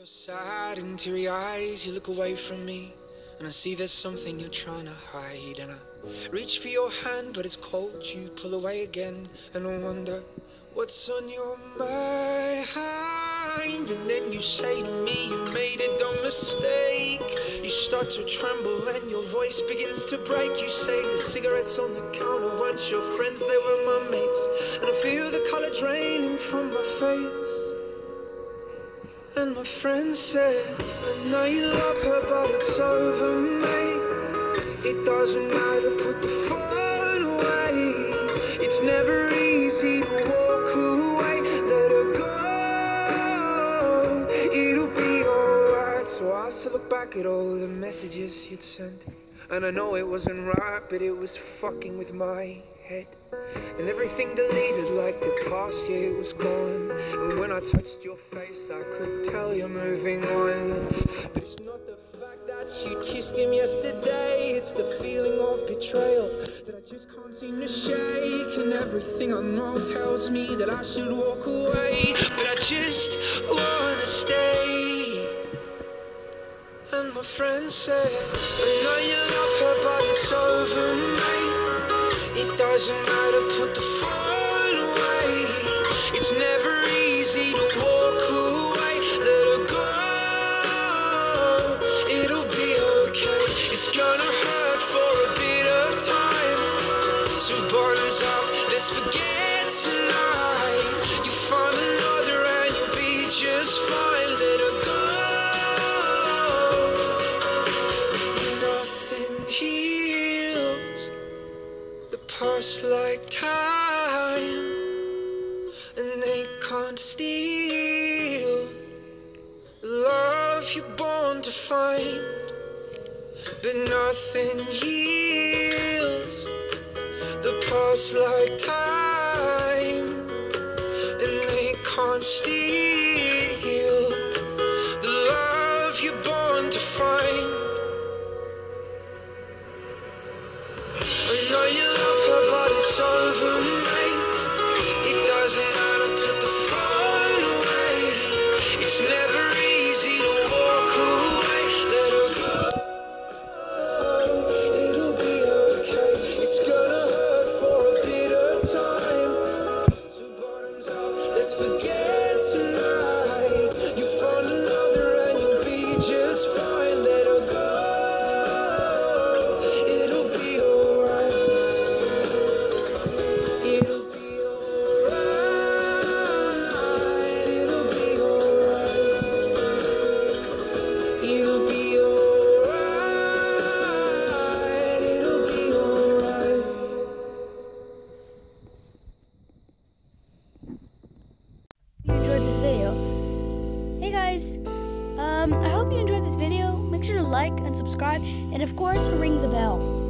Sad and teary eyes, you look away from me, and I see there's something you're trying to hide. And I reach for your hand, but it's cold. You pull away again, and I wonder what's on your mind. And then you say to me, you made a dumb mistake. You start to tremble and your voice begins to break. You say the cigarettes on the counter weren't your friends, they were my mates. And I feel the color draining from my face. And my friend said, I know you love her, but it's over, mate. It doesn't matter, put the phone away. It's never easy to walk away. Let her go, it'll be alright. So I still look back at all the messages you'd sent, and I know it wasn't right, but it was fucking with my head. And everything deleted like the past, yeah, it was gone. And when I touched your face, I could tell you're moving on. But it's not the fact that you kissed him yesterday, it's the feeling of betrayal that I just can't seem to shake. And everything I know tells me that I should walk away, but I just wanna stay. And my friend said, I know you love her, but it's over, mate. It doesn't matter, put the phone away. It's never easy to walk away. Let her go, it'll be okay. It's gonna hurt for a bit of time. So bottoms up, let's forget tonight. You find another and you'll be just fine. Let her go. Nothing heals the past like time, and they can't steal the love you're born to find. But nothing heals the past like time, and they can't steal the love you're born to find. I know you love her, but it's over, mate. It doesn't matter, put the phone away. It's never easy to walk away. Let her go, it'll be okay. It's gonna hurt for a bit of time. So bottoms up, let's forget tonight. You find another and you'll be just fine. Let her go, it'll be alright. It'll be alright. It'll be alright. It'll be alright. It'll be alright. You enjoyed this video. Hey guys, I hope you enjoyed this video. Make sure to like and subscribe, and of course ring the bell.